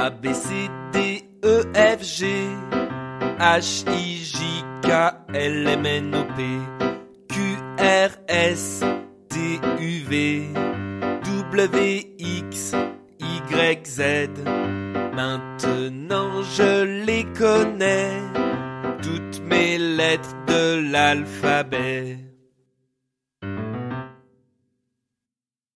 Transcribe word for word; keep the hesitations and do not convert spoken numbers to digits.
A, B, C, D, E, F, G, H, I, J, K, L, M, N, O, P, Q, R, S, T, U, V, W, X, Y, Z. Maintenant je les connais, toutes mes lettres de l'alphabet.